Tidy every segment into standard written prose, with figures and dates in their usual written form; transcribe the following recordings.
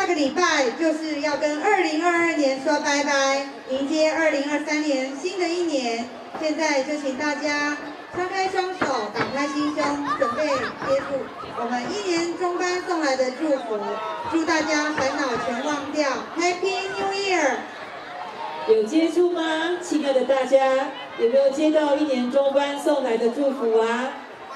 个礼拜就是要跟2022年说拜拜，迎接2023年新的一年。现在就请大家张开双手，打开心胸，准备接住我们1年中班送来的祝福。祝大家烦恼全忘掉 ，Happy New Year！ 有接触吗？亲爱的大家，有没有接到1年中班送来的祝福啊？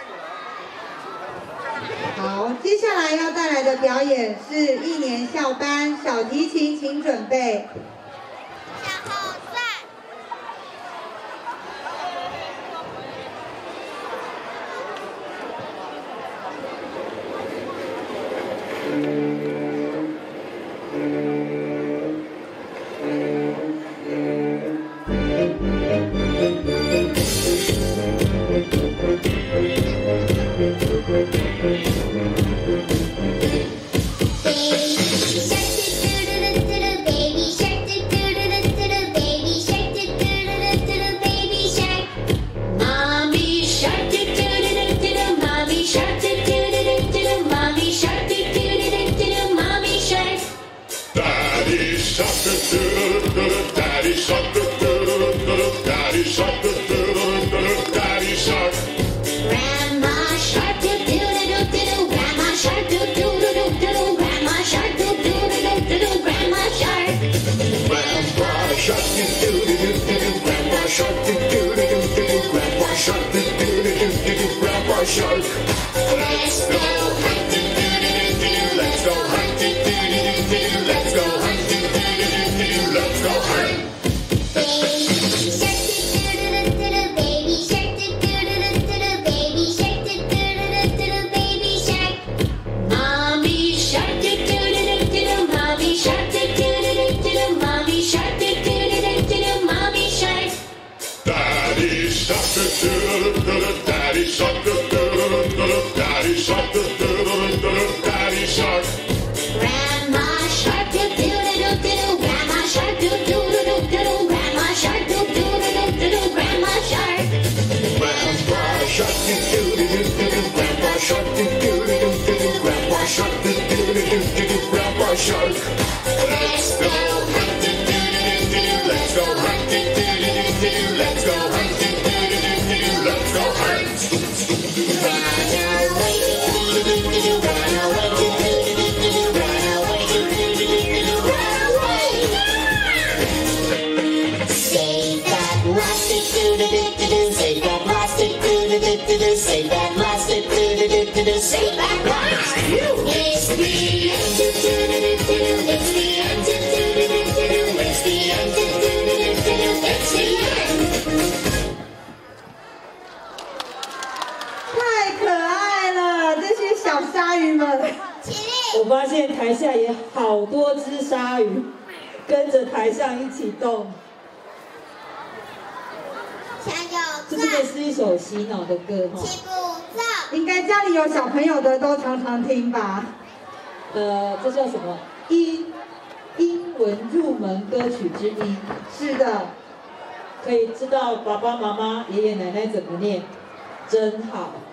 好，接下来要带来的表演是1年校班小提琴，请准备。 小后赛。Let's go hunting, let's go hunting, let's go hunting, let's go hunting. Baby shark, baby shark, baby shark. Mommy shark, mommy shark, mommy shark, mommy shark. Daddy shark, daddy shark. Daddy shark, daddy shark. Grandma shark, grandma shark, grandma shark, grandma shark. Grandpa shark, grandpa shark, grandpa shark, grandpa shark. Let's go hunting, let's go hunting, let's go hunting, let's go hunting. Save that plastic, save that plastic. It's the end, it's the end, it's the end, it's the end. 太可爱了，这些小鲨鱼们。 我发现台下也好多只鲨鱼，跟着台上一起动。这真的是一首洗脑的歌哈。 应该家里有小朋友的都常常听吧？ 这叫什么？英文入门歌曲之一。 是的， 可以知道爸爸妈妈、爷爷奶奶怎么念，真好。